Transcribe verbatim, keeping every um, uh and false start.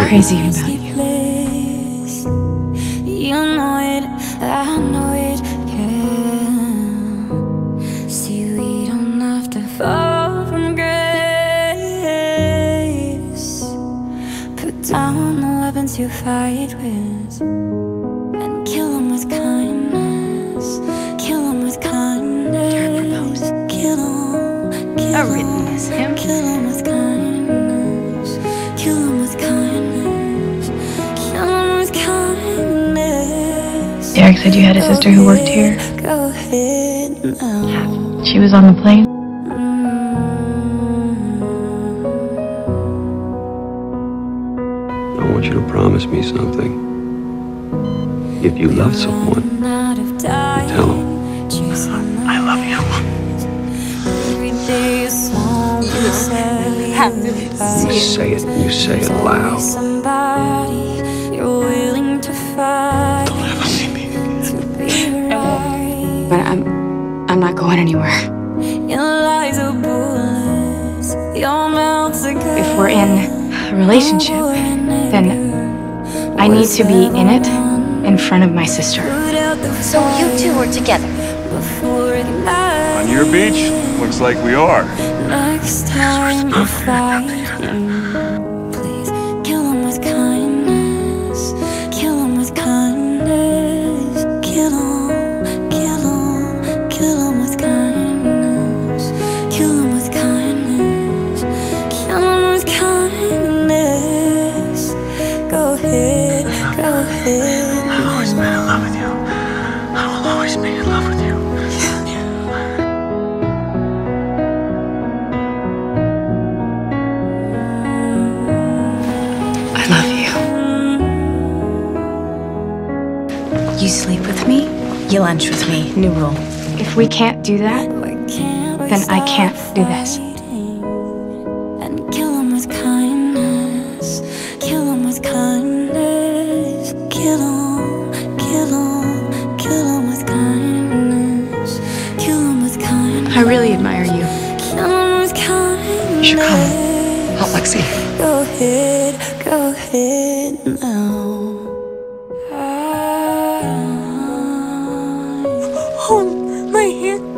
crazy about you. You know it, I know it, yeah. See, we don't have to fall from grace. Put down the weapons you fight with, and kill them with kindness. Kill them with kindness. Kill them, kill A witness, him? Kill them with kindness. Kill them with kindness. Kill them with kindness. Derek said you had a sister who worked here. Go ahead now. She was on the plane. I want you to promise me something. If you love someone, you tell them. I love you. Have to You say it, you say it loud. Somebody you're willing to fight. Don't ever see me again. To be right. But I'm, I'm not going anywhere. Your lies are bullets. Your mouth's a gun. If we're in a relationship, then I need to be in it in front of my sister. So you two are together? On your beach? Looks like we are. Next time you fight, please kill him with kindness. Kill him with kindness. Kill him, kill him, kill him with kindness. Kill him with kindness. Kill him with kindness. Go ahead, go ahead. I've always been in love with you. I will always be in love with you. I love you. You sleep with me, you lunch with me. New rule. If we can't do that, then I can't do this. And kill him with kindness. Kill him with kindness. Kill him, kill him, kill him with kindness. Kill him with kindness. I really admire you. Kill him with kindness. You should come. Help Lexi. Go ahead, go ahead now. Hold my hand.